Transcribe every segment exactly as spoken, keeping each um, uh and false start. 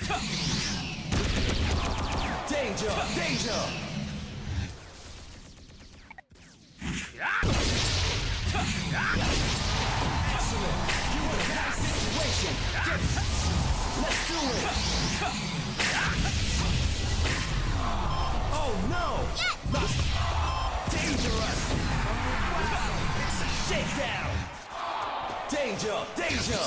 Danger! Danger! Excellent! You in a nice situation! Get it! Let's do it! Oh no! Yes. Dangerous! Wow! It's a shakedown! Danger! Danger!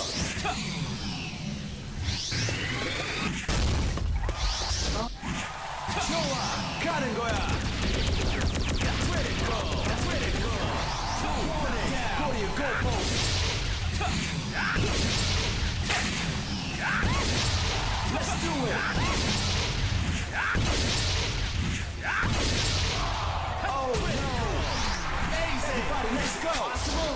좋아! 가는 거야! Critical! Critical! Warning! Go to your goalpost! Let's do it! Oh no! Amazing! Everybody, let's go! Possible!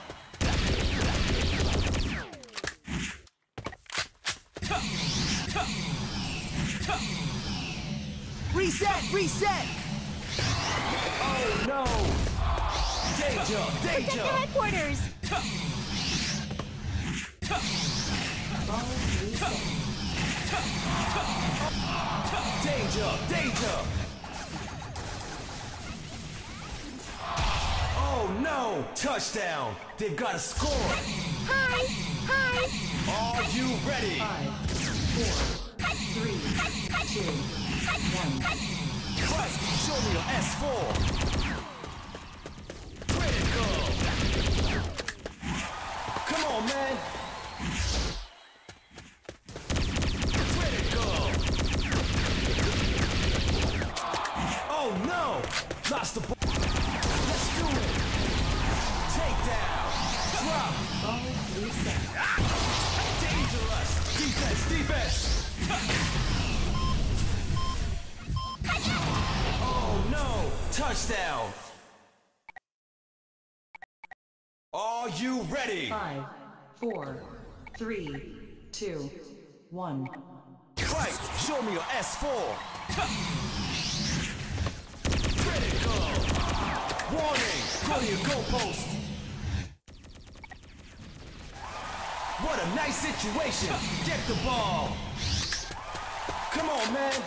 Reset! Reset! Oh no! Danger! Danger! Protect the headquarters! Danger! Danger! Oh no! Touchdown! They've got a score! Hi! Hi! Are you ready? Five, four, three, two, one. Christ, show me your S four! Critical! Come on, man! Critical! Oh no! Lost the ball! Let's do it! Takedown! Drop! Ball reset. Dangerous! Defense! Defense! Oh no! Touchdown! Are you ready? Five, four, three, two, one. Christ, show me your S four! Critical! Warning! Go to your goalpost! What a nice situation! Get the ball! Come on, man!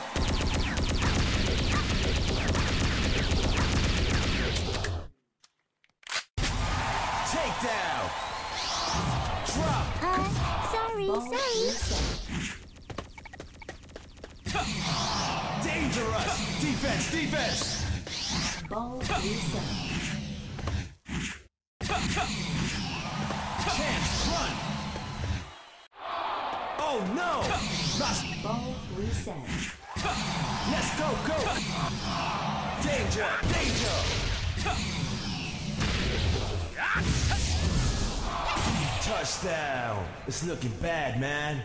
Takedown! Drop! Uh, sorry, Ball sorry. reset. Dangerous! Defense! Defense! Ball reset. Chance! Run! Oh no! Lost! Ball reset. Let's go! Go! Danger! Danger! Touchdown! It's looking bad, man.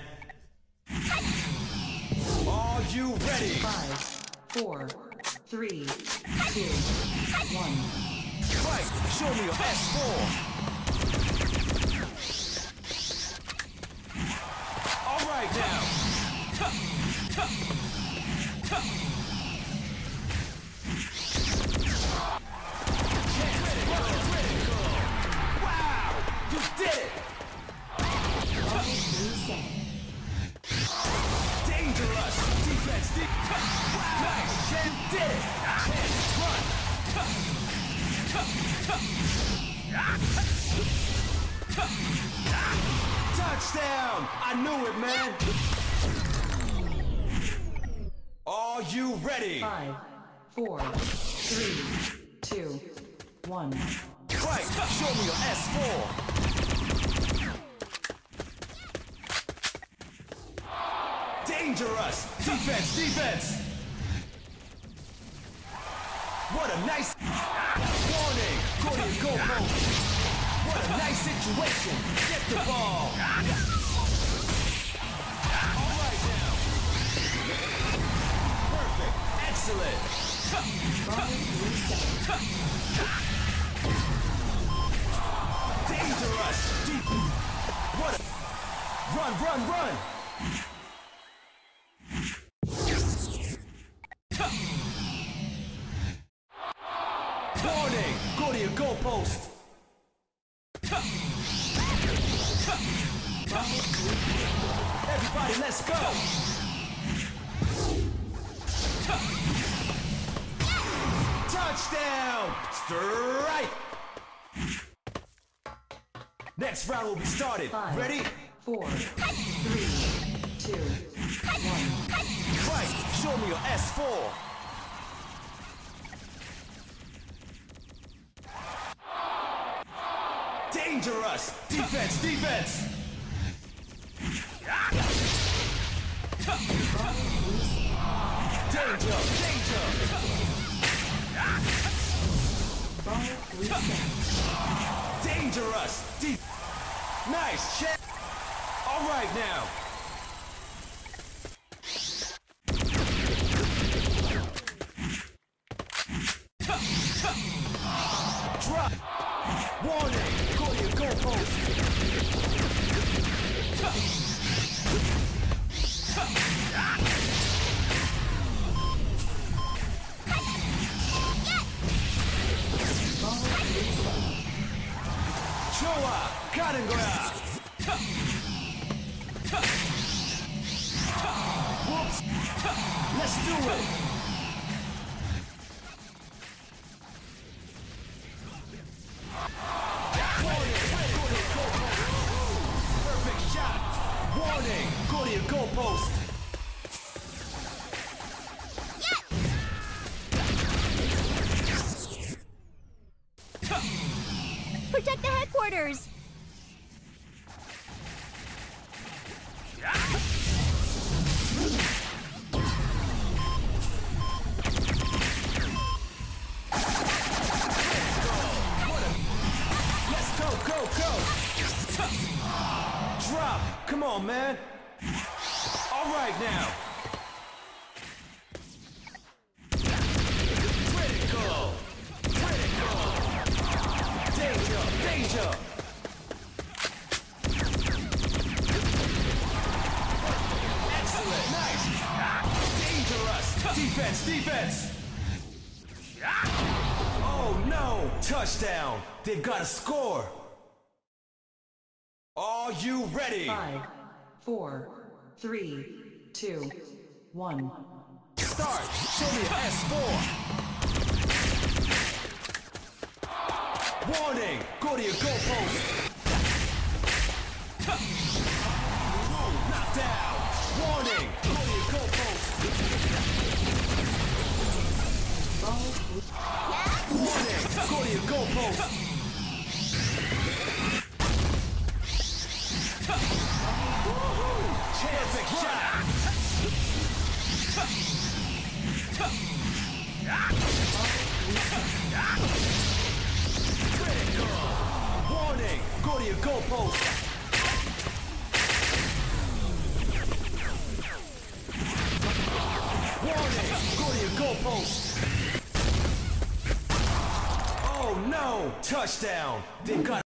Are you ready? Five, four, three, two, one. Christ, show me your S four! All right now! Critical! Critical! Wow! You did it! Ball reset. Dangerous! Defense! De- nice! Champ did it! Chance, run! Touchdown! I knew it, man! Are you ready? Five, four, three, two, one. Christ, show me your S four! Dangerous! Defense! Defense! What a nice... Warning! Go to your goalpost! What a nice situation! Get the ball! All right now! Perfect! Excellent! Ball reset. Dangerous! Deep... What a... Run, run, run! Warning! Go to your goalpost! Everybody, let's go! Touchdown! Strike! Next round will be started. Five, Ready? four, three, two, one. Fight! Show me your S four. Dangerous! Defense, defense! Danger, danger! Ball reset. Dangerous! De nice check! All right now! Drop! Warning! Go to your goalpost! 좋아! 가는 거야! Whoops! Let's do it! Perfect shot! Warning! Go to your goalpost! Protect the headquarters. Let's go, go, go! Drop! Come on, man! All right now! Critical! Critical! Danger! Danger! Excellent! Nice! Dangerous! Defense! Defense! Oh no! Touchdown! They've got a score! Are you ready? Five, four, three, two, one. Start! Show me your S four! Warning! Go to your goalpost! Knocked down! Warning! Go to your goalpost! Warning! Go to your goalpost! Perfect shot! Critical! Warning! Go to your goalpost! Warning! Go to your goalpost! Oh no! Touchdown! They've got